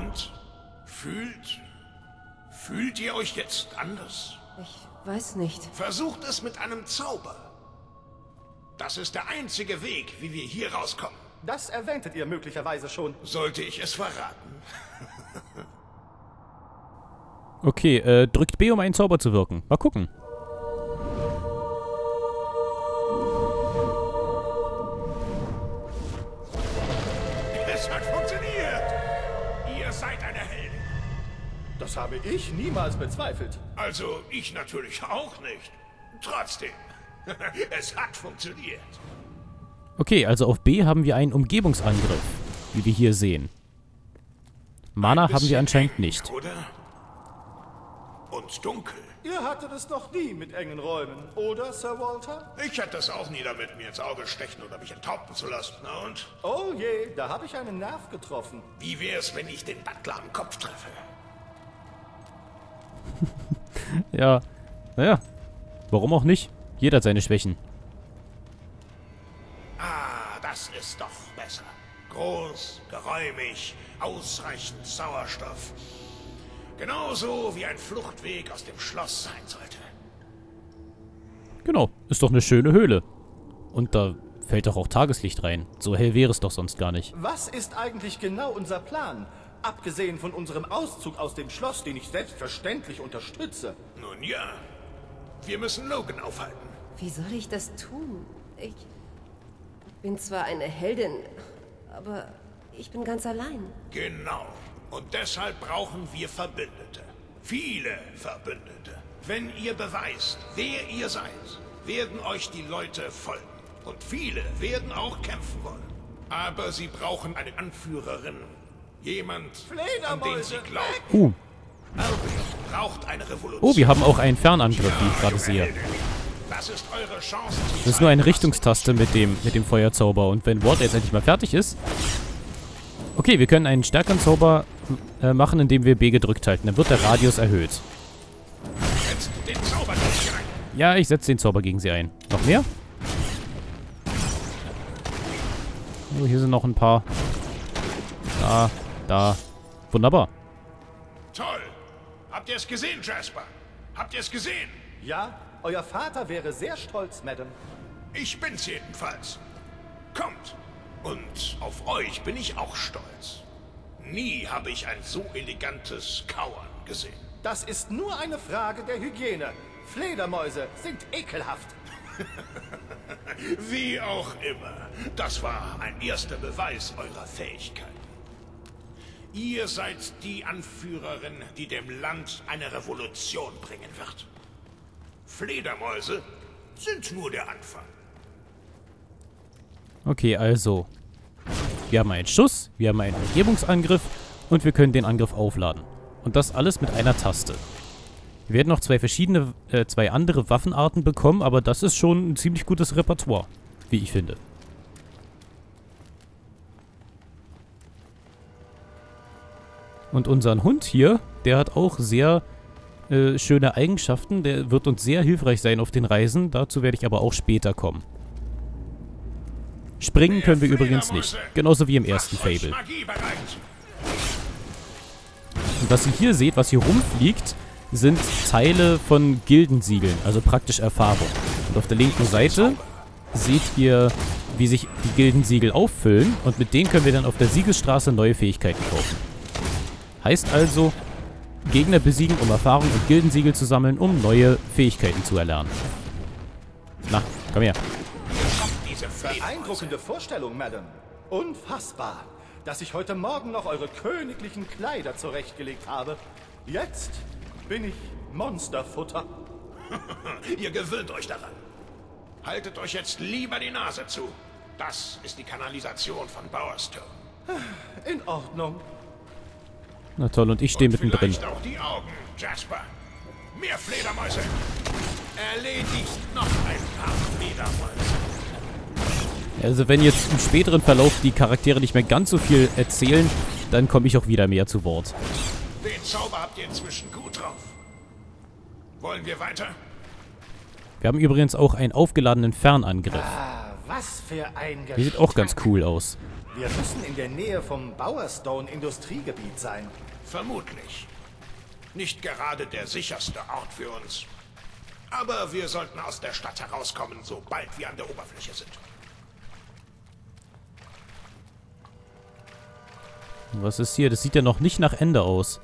Und? Fühlt ihr euch jetzt anders? Ich weiß nicht. Versucht es mit einem Zauber. Das ist der einzige Weg, wie wir hier rauskommen. Das erwähntet ihr möglicherweise schon. Sollte ich es verraten? Okay, drückt B, um einen Zauber zu wirken. Mal gucken. Es hat funktioniert! Ihr seid eine Heldin. Das habe ich niemals bezweifelt. Also, ich natürlich auch nicht. Trotzdem, es hat funktioniert. Okay, also auf B haben wir einen Umgebungsangriff, wie wir hier sehen. Mana haben wir anscheinend nicht. Oder? Und dunkel. Ihr hattet es noch nie mit engen Räumen, oder, Sir Walter? Ich hätte es auch nie damit, mir ins Auge stechen oder mich enthaupten zu lassen. Na und? Oh je, da habe ich einen Nerv getroffen. Wie wär's, wenn ich den Butler am Kopf treffe? Ja, naja, warum auch nicht? Jeder hat seine Schwächen. Ah, das ist doch besser. Groß, geräumig, ausreichend Sauerstoff. Genauso wie ein Fluchtweg aus dem Schloss sein sollte. Genau, ist doch eine schöne Höhle. Und da fällt doch auch Tageslicht rein. So hell wäre es doch sonst gar nicht. Was ist eigentlich genau unser Plan? Abgesehen von unserem Auszug aus dem Schloss, den ich selbstverständlich unterstütze. Nun ja, wir müssen Logan aufhalten. Wie soll ich das tun? Ich bin zwar eine Heldin, aber ich bin ganz allein. Genau. Und deshalb brauchen wir Verbündete. Viele Verbündete. Wenn ihr beweist, wer ihr seid, werden euch die Leute folgen. Und viele werden auch kämpfen wollen. Aber sie brauchen eine Anführerin. Jemand, an den sie glauben. Albion braucht eine Revolution. Oh, wir haben auch einen Fernangriff, wie ich gerade sehe. Das ist eure Chance. Das ist nur eine Richtungstaste mit dem Feuerzauber. Und wenn Ward jetzt endlich mal fertig ist... Okay, wir können einen stärkeren Zauber machen, indem wir B gedrückt halten. Dann wird der Radius erhöht. Setzt den Zauber gegen sie ein. Ja, ich setze den Zauber gegen sie ein. Noch mehr? Oh, hier sind noch ein paar. Da. Wunderbar. Toll. Habt ihr es gesehen, Jasper? Habt ihr es gesehen? Ja, euer Vater wäre sehr stolz, Madame. Ich bin's jedenfalls. Kommt. Und auf euch bin ich auch stolz. Nie habe ich ein so elegantes Kauern gesehen. Das ist nur eine Frage der Hygiene. Fledermäuse sind ekelhaft. Wie auch immer. Das war ein erster Beweis eurer Fähigkeit. Ihr seid die Anführerin, die dem Land eine Revolution bringen wird. Fledermäuse sind nur der Anfang. Okay, also. Wir haben einen Schuss, wir haben einen Umgebungsangriff und wir können den Angriff aufladen. Und das alles mit einer Taste. Wir werden noch zwei andere Waffenarten bekommen, aber das ist schon ein ziemlich gutes Repertoire, wie ich finde. Und unseren Hund hier, der hat auch sehr schöne Eigenschaften. Der wird uns sehr hilfreich sein auf den Reisen. Dazu werde ich aber auch später kommen. Springen können wir übrigens nicht. Genauso wie im ersten Fable. Und was ihr hier seht, was hier rumfliegt, sind Teile von Gildensiegeln, also praktisch Erfahrung. Und auf der linken Seite seht ihr, wie sich die Gildensiegel auffüllen. Und mit denen können wir dann auf der Siegesstraße neue Fähigkeiten kaufen. Heißt also, Gegner besiegen, um Erfahrung und Gildensiegel zu sammeln, um neue Fähigkeiten zu erlernen. Na, komm her. Beeindruckende Vorstellung, Madame. Unfassbar, dass ich heute Morgen noch eure königlichen Kleider zurechtgelegt habe. Jetzt bin ich Monsterfutter. Ihr gewöhnt euch daran. Haltet euch jetzt lieber die Nase zu. Das ist die Kanalisation von Bowerstone. In Ordnung. Na toll, und ich stehe mittendrin. Vielleicht auch die Augen, Jasper. Mehr Fledermäuse. Erledigt noch ein paar Fledermäuse. Also wenn jetzt im späteren Verlauf die Charaktere nicht mehr ganz so viel erzählen, dann komme ich auch wieder mehr zu Wort. Den Zauber habt ihr inzwischen gut drauf. Wollen wir weiter? Wir haben übrigens auch einen aufgeladenen Fernangriff. Ah, was für ein Der sieht auch ganz cool aus. Wir müssen in der Nähe vom Bowerstone-Industriegebiet sein. Vermutlich. Nicht gerade der sicherste Ort für uns. Aber wir sollten aus der Stadt herauskommen, sobald wir an der Oberfläche sind. Was ist hier? Das sieht ja noch nicht nach Ende aus.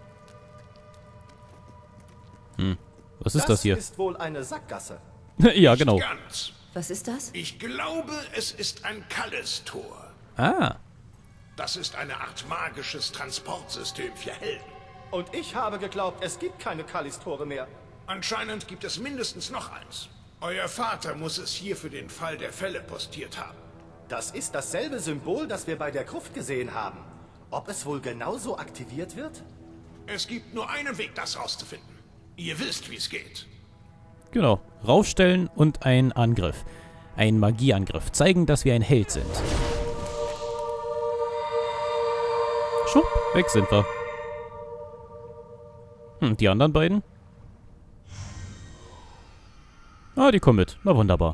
Was ist das hier? Das ist wohl eine Sackgasse. Ja, genau. Nicht ganz. Was ist das? Ich glaube, es ist ein Callis-Tor. Ah. Das ist eine Art magisches Transportsystem für Helden. Und ich habe geglaubt, es gibt keine Callis-Tore mehr. Anscheinend gibt es mindestens noch eins. Euer Vater muss es hier für den Fall der Fälle postiert haben. Das ist dasselbe Symbol, das wir bei der Gruft gesehen haben. Ob es wohl genauso aktiviert wird? Es gibt nur einen Weg, das rauszufinden. Ihr wisst, wie es geht. Genau. Raufstellen und ein Angriff. Ein Magieangriff. Zeigen, dass wir ein Held sind. Schwupp, weg sind wir. Die anderen beiden? Ah, die kommen mit. Na wunderbar.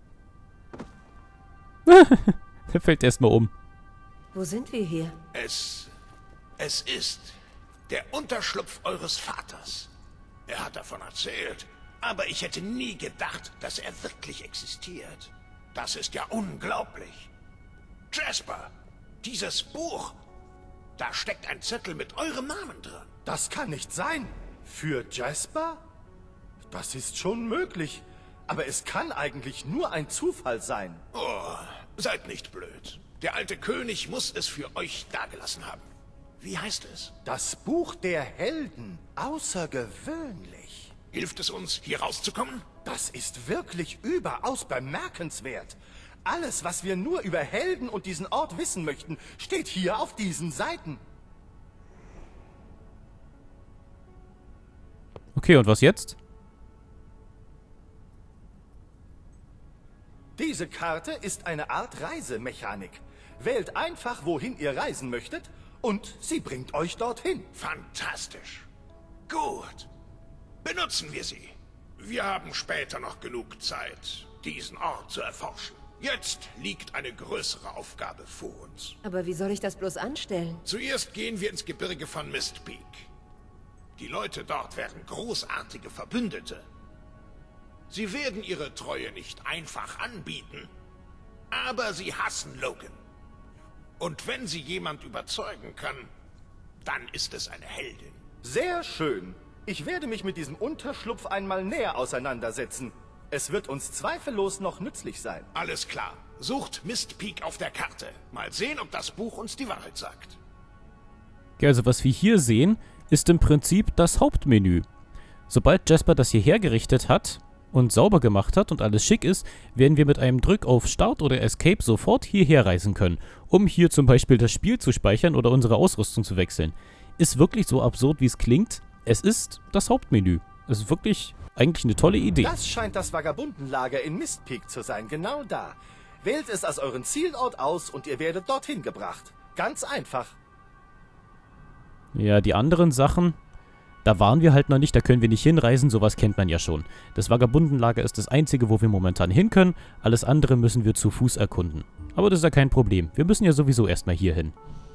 Der fällt erstmal um. Wo sind wir hier? Es ist der Unterschlupf eures Vaters. Er hat davon erzählt, aber ich hätte nie gedacht, dass er wirklich existiert. Das ist ja unglaublich. Jasper, dieses Buch, da steckt ein Zettel mit eurem Namen drin. Das kann nicht sein. Für Jasper? Das ist schon möglich. Aber es kann eigentlich nur ein Zufall sein. Oh, seid nicht blöd. Der alte König muss es für euch dagelassen haben. Wie heißt es? Das Buch der Helden. Außergewöhnlich. Hilft es uns, hier rauszukommen? Das ist wirklich überaus bemerkenswert. Alles, was wir nur über Helden und diesen Ort wissen möchten, steht hier auf diesen Seiten. Okay, und was jetzt? Diese Karte ist eine Art Reisemechanik. Wählt einfach, wohin ihr reisen möchtet, und sie bringt euch dorthin. Fantastisch. Gut. Benutzen wir sie. Wir haben später noch genug Zeit, diesen Ort zu erforschen. Jetzt liegt eine größere Aufgabe vor uns. Aber wie soll ich das bloß anstellen? Zuerst gehen wir ins Gebirge von Mist Peak. Die Leute dort wären großartige Verbündete. Sie werden ihre Treue nicht einfach anbieten, aber sie hassen Logan. Und wenn sie jemand überzeugen kann, dann ist es eine Heldin. Sehr schön. Ich werde mich mit diesem Unterschlupf einmal näher auseinandersetzen. Es wird uns zweifellos noch nützlich sein. Alles klar. Sucht Mist Peak auf der Karte. Mal sehen, ob das Buch uns die Wahrheit sagt. Ja, also was wir hier sehen, ist im Prinzip das Hauptmenü. Sobald Jasper das hier hergerichtet hat und sauber gemacht hat und alles schick ist, werden wir mit einem Drück auf Start oder Escape sofort hierher reisen können, um hier zum Beispiel das Spiel zu speichern oder unsere Ausrüstung zu wechseln. Ist wirklich so absurd, wie es klingt. Es ist das Hauptmenü. Es ist wirklich eigentlich eine tolle Idee. Das scheint das Vagabundenlager in Mist Peak zu sein, genau da. Wählt es als euren Zielort aus und ihr werdet dorthin gebracht. Ganz einfach. Ja, die anderen Sachen, da waren wir halt noch nicht, da können wir nicht hinreisen, sowas kennt man ja schon. Das Vagabundenlager ist das einzige, wo wir momentan hin können, alles andere müssen wir zu Fuß erkunden. Aber das ist ja kein Problem, wir müssen ja sowieso erstmal hier hin.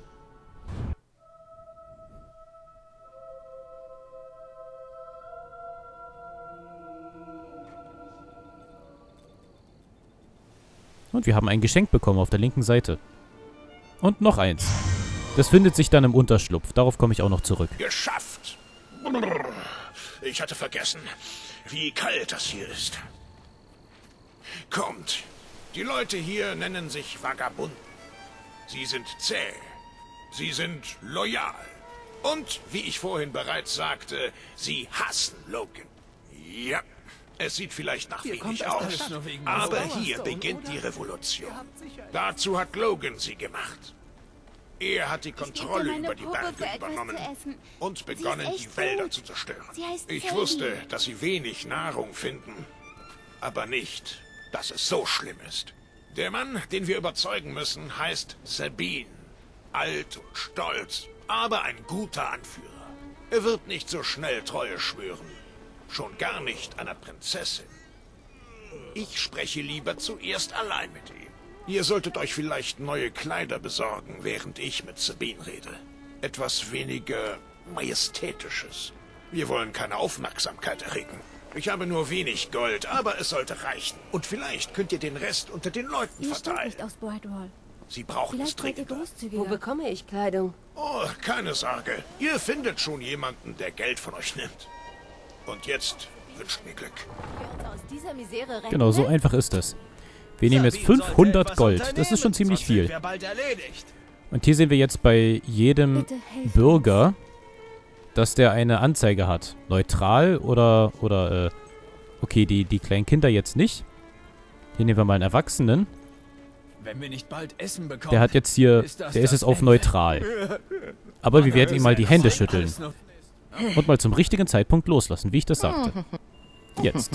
Und wir haben ein Geschenk bekommen auf der linken Seite. Und noch eins. Das findet sich dann im Unterschlupf. Darauf komme ich auch noch zurück. Geschafft! Ich hatte vergessen, wie kalt das hier ist. Kommt, die Leute hier nennen sich Vagabunden. Sie sind zäh, sie sind loyal. Und, wie ich vorhin bereits sagte, sie hassen Logan. Ja, es sieht vielleicht nach wenig aus, aber hier beginnt die Revolution. Dazu hat Logan sie gemacht. Er hat die Kontrolle über die Berge übernommen und begonnen, die Wälder zu zerstören. Ich wusste, dass sie wenig Nahrung finden, aber nicht, dass es so schlimm ist. Der Mann, den wir überzeugen müssen, heißt Sabine. Alt und stolz, aber ein guter Anführer. Er wird nicht so schnell Treue schwören. Schon gar nicht einer Prinzessin. Ich spreche lieber zuerst allein mit ihm. Ihr solltet euch vielleicht neue Kleider besorgen, während ich mit Sabine rede. Etwas weniger Majestätisches. Wir wollen keine Aufmerksamkeit erregen. Ich habe nur wenig Gold, aber es sollte reichen. Und vielleicht könnt ihr den Rest unter den Leuten Ihr stammt verteilen. nicht aus Brightwall. Sie brauchen es Vielleicht seid ihr dringender. großzügiger. Wo bekomme ich Kleidung? Oh, keine Sorge. Ihr findet schon jemanden, der Geld von euch nimmt. Und jetzt wünscht mir Glück. Wir uns aus dieser Misere retten, Genau, so ne? einfach ist es. Wir nehmen jetzt 500 Gold. Das ist schon ziemlich viel. Und hier sehen wir jetzt bei jedem Bitte helft Bürger, dass der eine Anzeige hat. Neutral oder okay, die kleinen Kinder jetzt nicht. Hier nehmen wir mal einen Erwachsenen. Wenn wir nicht bald Essen bekommen, Der hat jetzt hier, ist das der ist das jetzt auf Ende. neutral. Aber wir werden ihm mal die Hände schütteln. Alles nur- Und mal zum richtigen Zeitpunkt loslassen, wie ich das sagte. Jetzt.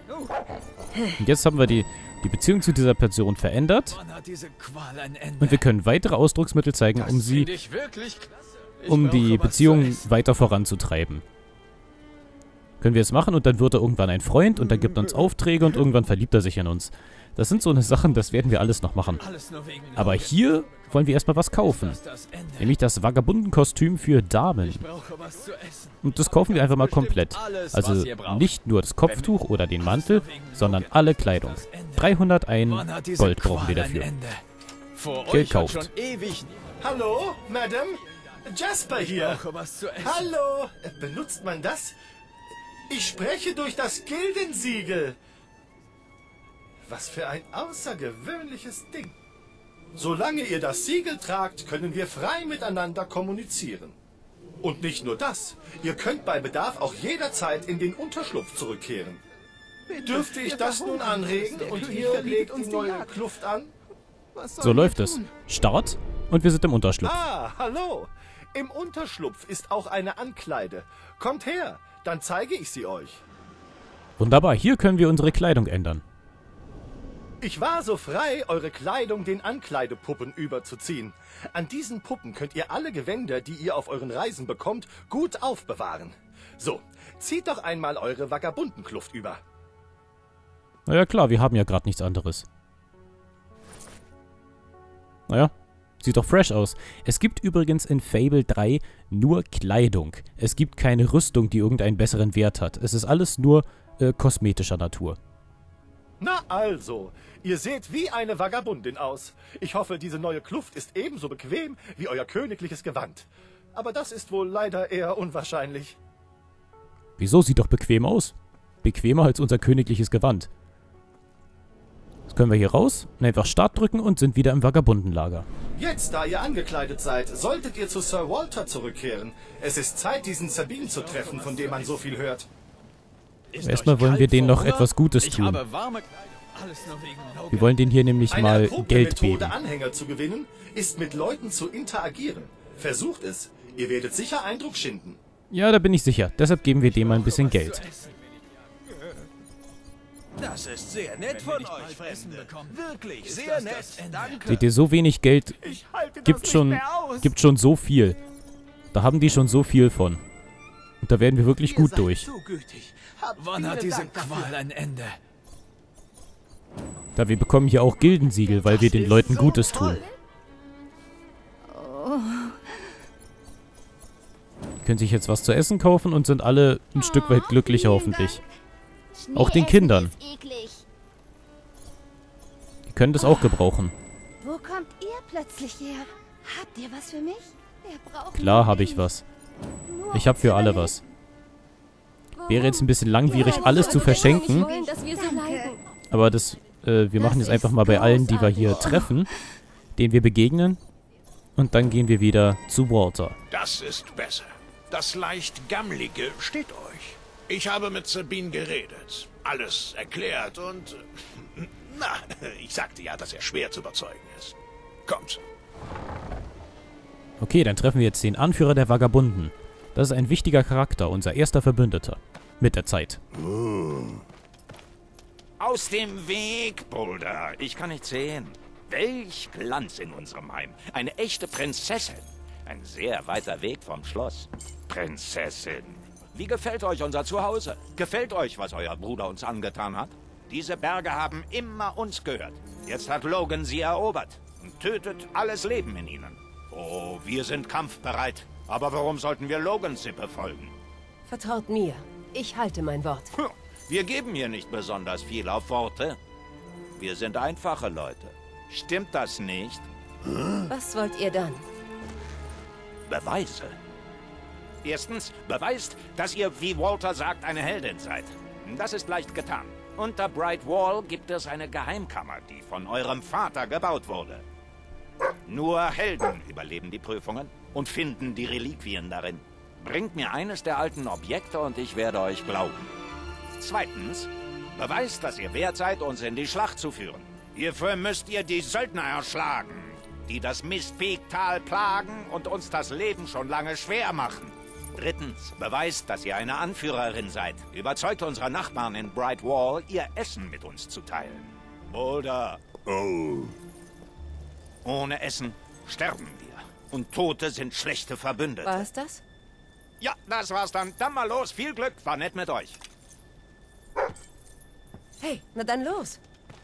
Und jetzt haben wir die Beziehung zu dieser Person verändert. Wann hat diese Qual ein Ende? Und wir können weitere Ausdrucksmittel zeigen, um sie, Finde ich wirklich klasse. Ich um brauche die was zu Beziehung essen. weiter voranzutreiben. Können wir es machen und dann wird er irgendwann ein Freund und dann gibt er uns Aufträge und irgendwann verliebt er sich in uns. Das sind so eine Sachen, das werden wir alles noch machen. Alles nur wegen Aber Logan. hier wollen wir erstmal was kaufen. Ist das Ende? Nämlich das Vagabundenkostüm für Damen. Ich brauche was zu essen. Und das kaufen wir einfach mal komplett. Alles, Also was ihr braucht. nicht nur das Kopftuch oder den Mantel, sondern alle Kleidung. 301 Wann hat diese Gold brauchen wir Qual ein dafür. Ende? Vor Gekauft. euch hat schon ewig Hallo, Madame? Jasper hier. brauche was zu essen. Hallo. Benutzt man das? Ich spreche durch das Gildensiegel. Was für ein außergewöhnliches Ding. Solange ihr das Siegel tragt, können wir frei miteinander kommunizieren. Und nicht nur das, ihr könnt bei Bedarf auch jederzeit in den Unterschlupf zurückkehren. Dürfte ich das nun anregen und ihr legt die neue Kluft an? So läuft es. Start und wir sind im Unterschlupf. Ah, hallo. Im Unterschlupf ist auch eine Ankleide. Kommt her, dann zeige ich sie euch. Wunderbar, hier können wir unsere Kleidung ändern. Ich war so frei, eure Kleidung den Ankleidepuppen überzuziehen. An diesen Puppen könnt ihr alle Gewänder, die ihr auf euren Reisen bekommt, gut aufbewahren. So, zieht doch einmal eure Vagabundenkluft über. Naja klar, wir haben ja gerade nichts anderes. Naja, sieht doch fresh aus. Es gibt übrigens in Fable 3 nur Kleidung. Es gibt keine Rüstung, die irgendeinen besseren Wert hat. Es ist alles nur kosmetischer Natur. Na also, ihr seht wie eine Vagabundin aus. Ich hoffe, diese neue Kluft ist ebenso bequem wie euer königliches Gewand. Aber das ist wohl leider eher unwahrscheinlich. Wieso? Sieht doch bequem aus. Bequemer als unser königliches Gewand. Jetzt können wir hier raus, einfach Start drücken und sind wieder im Vagabundenlager. Jetzt, da ihr angekleidet seid, solltet ihr zu Sir Walter zurückkehren. Es ist Zeit, diesen Sabine zu treffen, von dem man so viel hört. Erstmal wollen wir denen noch etwas Gutes Ich tun. habe warme Alles nur wegen Logan. Wir wollen denen hier nämlich Eine mal erprobte Geld Methode, geben. Anhänger zu gewinnen, ist mit Leuten zu interagieren. Versucht es. Ihr werdet sicher Eindruck schinden. Ja, da bin ich sicher. Deshalb geben wir dem mal ein bisschen Geld. Das ist sehr nett von euch, Fremde. Wirklich sehr nett. Danke. Seht ihr, so wenig Geld Ich halte gibt schon so viel. Da haben die schon so viel von. Und da werden wir wirklich gut durch. So gütig. Habt Wann hat vielen diese Dank dafür. Qual ein Ende? Da wir bekommen hier auch Gildensiegel, weil wir den Leuten Gutes tun. Die können sich jetzt was zu essen kaufen und sind alle ein Stück weit glücklicher hoffentlich. Auch den Kindern. Die können das auch gebrauchen. Wo kommt ihr plötzlich her? Habt ihr was für mich? Wir brauchen Klar nur habe ich wenig. was. Nur Ich habe für alle was. Wäre jetzt ein bisschen langwierig, alles zu verschenken. wollen, dass wir so leiden. Aber das, wir machen jetzt einfach mal bei allen, die wir hier treffen, denen wir begegnen. Und dann gehen wir wieder zu Walter. Das ist besser. Das leicht Gammlige steht euch. Ich habe mit Sabine geredet, alles erklärt und... Na, ich sagte ja, dass er schwer zu überzeugen ist. Kommt. Okay, dann treffen wir jetzt den Anführer der Vagabunden. Das ist ein wichtiger Charakter, unser erster Verbündeter. Mit der Zeit. Aus dem Weg, Bruder. Ich kann nicht sehen. Welch Glanz in unserem Heim. Eine echte Prinzessin. Ein sehr weiter Weg vom Schloss. Prinzessin. Wie gefällt euch unser Zuhause? Gefällt euch, was euer Bruder uns angetan hat? Diese Berge haben immer uns gehört. Jetzt hat Logan sie erobert und tötet alles Leben in ihnen. Oh, wir sind kampfbereit. Aber warum sollten wir Logans Sippe folgen? Vertraut mir. Ich halte mein Wort. Wir geben hier nicht besonders viel auf Worte. Wir sind einfache Leute. Stimmt das nicht? Was wollt ihr dann? Beweise. Erstens, beweist, dass ihr, wie Walter sagt, eine Heldin seid. Das ist leicht getan. Unter Bright Wall gibt es eine Geheimkammer, die von eurem Vater gebaut wurde. Nur Helden überleben die Prüfungen und finden die Reliquien darin. Bringt mir eines der alten Objekte und ich werde euch glauben. Zweitens, beweist, dass ihr wert seid, uns in die Schlacht zu führen. Hierfür müsst ihr die Söldner erschlagen, die das Mist Peak-Tal plagen und uns das Leben schon lange schwer machen. Drittens, beweist, dass ihr eine Anführerin seid. Überzeugt unsere Nachbarn in Bright Wall, ihr Essen mit uns zu teilen. Oder... Oh. Ohne Essen sterben wir. Und Tote sind schlechte Verbündete. War es das? Ja, das war's dann. Dann mal los. Viel Glück. War nett mit euch. Hey, na dann los.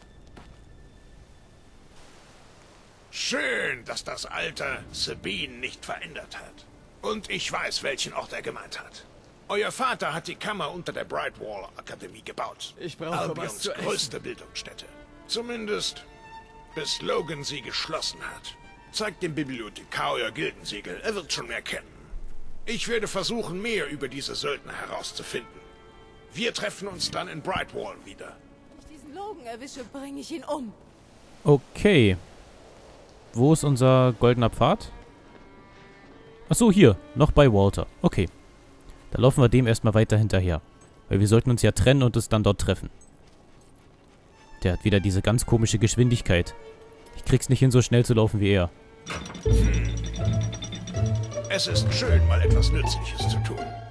Schön, dass das Alter Sabine nicht verändert hat. Und ich weiß, welchen Ort er gemeint hat. Euer Vater hat die Kammer unter der Brightwall Akademie gebaut. Ich brauche was Albions zu essen. größte Bildungsstätte. Zumindest, bis Logan sie geschlossen hat. Zeigt dem Bibliothekar euer Gildensiegel. Er wird schon mehr kennen. Ich werde versuchen, mehr über diese Söldner herauszufinden. Wir treffen uns dann in Brightwall wieder. Wenn ich diesen Logan erwische, bringe ich ihn um. Okay. Wo ist unser goldener Pfad? Achso, hier. Noch bei Walter. Okay. Da laufen wir dem erstmal weiter hinterher. Weil wir sollten uns ja trennen und es dann dort treffen. Der hat wieder diese ganz komische Geschwindigkeit. Ich krieg's nicht hin, so schnell zu laufen wie er. Es ist schön, mal etwas Nützliches zu tun.